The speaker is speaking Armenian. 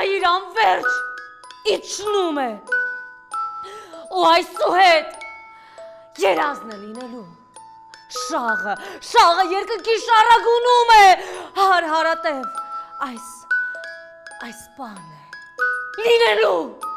իր անվերջ իջնում է։ Ու այսուհետ երազն է լինելու։ Շաղը երկնքի շարագունում է, հարատև այս բան է լինելու։